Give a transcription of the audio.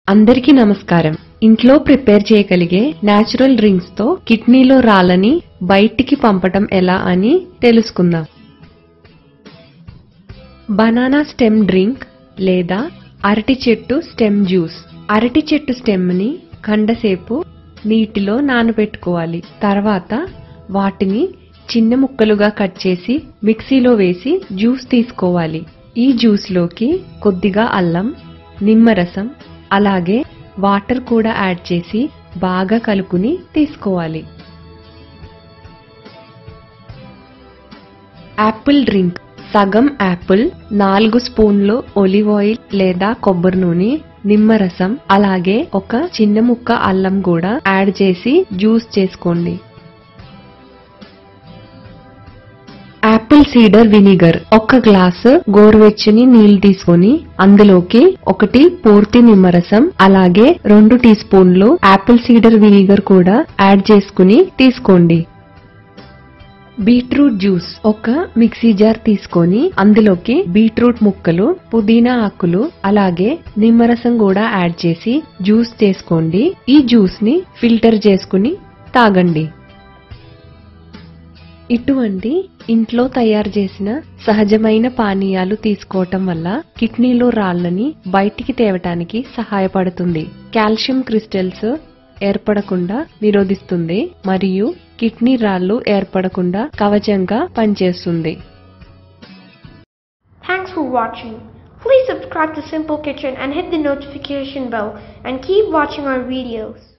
అందరికీ నమస్కారం. ఇంట్లో ప్రిపేర్ చేయగలిగే నేచురల్ డ్రింక్స్ తో కిడ్నీలో రాళ్ళని బయటికి పంపటం ఎలా అని తెలుసుకుందాం. బనానా స్టెమ్ డ్రింక్ లేదా అరటి చెట్టు స్టెమ్ జ్యూస్. అరటి చెట్టు స్టెమ్ ని గంటసేపు నీటిలో నానబెట్టుకోవాలి. తర్వాత వాటిని చిన్న ముక్కలుగా కట్ చేసి మిక్సీలో వేసి జ్యూస్ తీసుకోవాలి. ఈ జ్యూస్ లోకి కొద్దిగా అల్లం, నిమ్మరసం అలాగే వాటర్ కూడా యాడ్ చేసి బాగా కలుపుని తీసుకోవాలి. Apple drink. సగం యాపిల్, 4 స్పూన్లు ఒలివ్ ఆయిల్ లేదా కొబ్బరి నూనె, నిమ్మరసం అలాగే ఒక చిన్న ముక్క అల్లం కూడా యాడ్ చేసి జ్యూస్ చేసుకోండి. Apple cider vinegar. 1 గ్లాసు గోరువెచ్చని నీళ్లు తీసుకొని అందులోకి 1 పూర్తి నిమ్మరసం అలాగే 2 టీ స్పూన్లు యాపిల్ సీడర్ వినిగర్ కూడా యాడ్ చేసుకుని తీసుకోండి. Beetroot juice. 1 మిక్సీ జార్ తీసుకొని అందులోకి బీట్రూట్ ముక్కలు, పుదీనా ఆకులు అలాగే నిమ్మరసం కూడా యాడ్ చేసి జ్యూస్ చేసుకోండి. ఈ జ్యూస్ ని ఫిల్టర్ చేసుకుని తాగండి. ఇటువంటి ఇంట్లో తయారు చేసిన సహజమైన పానీయాలు తీసుకోవటం వల్ల కిడ్నీలో రాళ్ళని బయటికి తేవటానికి సహాయపడుతుంది. కాల్షియం క్రిస్టల్స్ ఏర్పడకుండా నిరోధిస్తుంది మరియు కిడ్నీ రాళ్ళు ఏర్పడకుండా కవచంగా పనిచేస్తుంది. Thanks for watching. Please subscribe to Simple Kitchen and hit the notification bell and keep watching our videos.